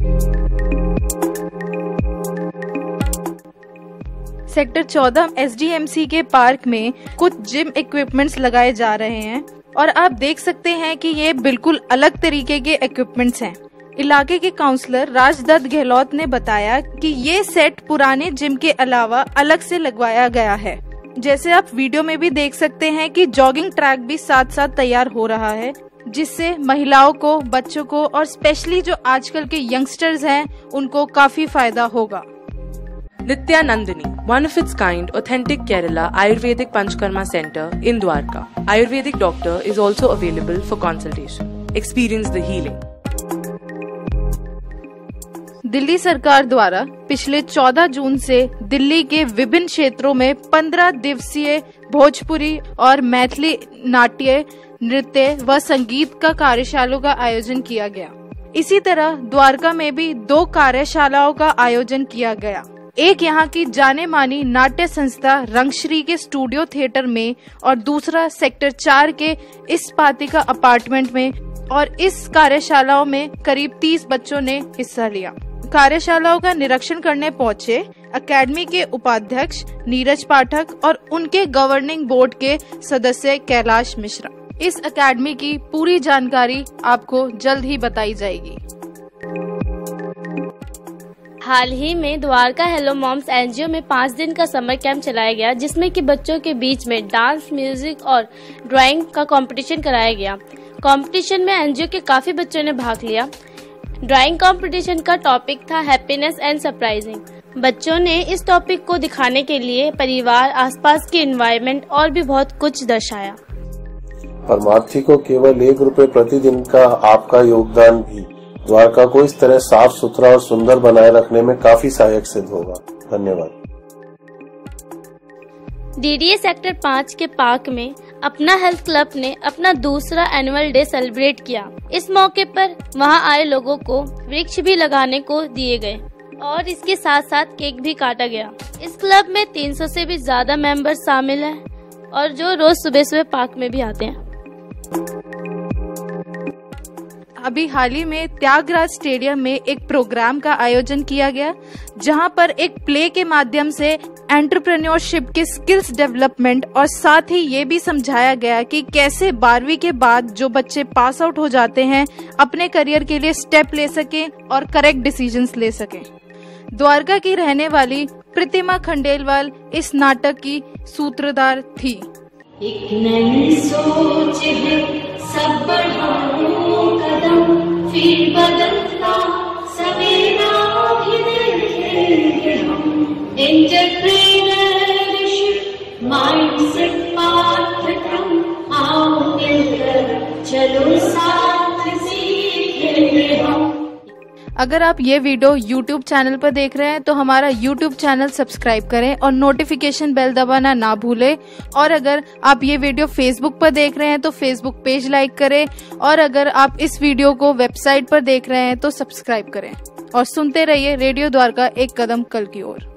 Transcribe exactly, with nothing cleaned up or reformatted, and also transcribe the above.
Sector चौदह S D M C के park में कुछ जिम इक्विपमेंट्स लगाए जा रहे हैं और आप देख सकते हैं कि ये बिल्कुल अलग तरीके के इक्विपमेंट्स हैं। इलाके के काउंसलर राजदत्त गहलोत ने बताया कि ये सेट पुराने जिम के अलावा अलग से लगवाया गया है। जैसे आप वीडियो में भी देख सकते हैं कि जॉगिंग ट्रैक भी साथ साथ तैयार हो रहा है, जिससे महिलाओं को, बच्चों को और स्पेशली जो आजकल के यंगस्टर्स हैं उनको काफी फायदा होगा। Nityanandini, one of its kind, authentic Kerala Ayurvedic Panchkarma Center in Dwarka. Ayurvedic doctor is also available for consultation. Experience the healing. Delhi सरकार द्वारा पिछले चौदह जून से दिल्ली के विभिन्न क्षेत्रों में पंद्रह दिवसीय भोजपुरी और मैथिली नाट्य, नृत्य व संगीत का कार्यशालाओं का आयोजन किया गया। इसी तरह द्वारका में भी दो कार्यशालाओं का आयोजन किया गया। एक यहाँ की जाने मानी नाट्य संस्था रंगश्री के स्टूडियो थिएटर में और दूसरा सेक्टर चार के इस्पातिका अपार्टमेंट में, और इस कार्यशालाओं में करीब तीस बच्चों ने हिस्सा लिया। कार्यशालाओं का निरीक्षण करने पहुंचे अकेडमी के उपाध्यक्ष नीरज पाठक और उनके गवर्निंग बोर्ड के सदस्य कैलाश मिश्रा। इस अकेडमी की पूरी जानकारी आपको जल्द ही बताई जाएगी। हाल ही में द्वारका हेलो मॉम्स एनजीओ में पाँच दिन का समर कैंप चलाया गया, जिसमें कि बच्चों के बीच में डांस, म्यूजिक और ड्राइंग का कंपटीशन कराया गया। कंपटीशन में एनजीओ के काफी बच्चों ने भाग लिया। ड्राइंग कंपटीशन का टॉपिक था हैप्पीनेस एंड सरप्राइजिंग। बच्चों ने इस टॉपिक को दिखाने के लिए परिवार, आसपास के एनवायरनमेंट और भी बहुत कुछ दर्शाया। परमार्थी को केवल एक रुपए प्रतिदिन का आपका योगदान भी द्वारका को इस तरह साफ सुथरा और सुंदर बनाए रखने में काफी सहायक सिद्ध होगा। धन्यवाद। डीडीए सेक्टर पाँच के पार्क में अपना हेल्थ क्लब ने अपना दूसरा एनुअल डे सेलिब्रेट किया। इस मौके पर वहां आए लोगों को वृक्ष भी लगाने को दिए गए और इसके साथ साथ केक भी काटा गया। इस क्लब में तीन सौ से भी ज्यादा मेंबर शामिल हैं और जो रोज सुबह सुबह पार्क में भी आते हैं। अभी हाल ही में त्यागराज स्टेडियम में एक प्रोग्राम का आयोजन किया गया, जहां पर एक प्ले के माध्यम से एंटरप्रेन्योरशिप के स्किल्स डेवलपमेंट और साथ ही ये भी समझाया गया कि कैसे बारहवीं के बाद जो बच्चे पास आउट हो जाते हैं अपने करियर के लिए स्टेप ले सकें और करेक्ट डिसीजंस ले सकें। द्वारका की रहने वाली प्रतिमा खंडेलवाल इस नाटक की सूत्रधार थी। एक नई सोच है, सब बढ़ाओ कदम, फिर बदलता सवेरा भी देखेंगे हम। एंटरप्रेन्योरशिप माइंडसेट पाठ्यक्रम, आओ मिलकर चलो साथ सीखेंगे हम। अगर आप ये वीडियो यूट्यूब चैनल पर देख रहे हैं तो हमारा यूट्यूब चैनल सब्सक्राइब करें और नोटिफिकेशन बेल दबाना ना भूलें। और अगर आप ये वीडियो फेसबुक पर देख रहे हैं तो फेसबुक पेज लाइक करें, और अगर आप इस वीडियो को वेबसाइट पर देख रहे हैं तो सब्सक्राइब करें और सुनते रहिए रेडियो द्वारका एक कदम कल की ओर।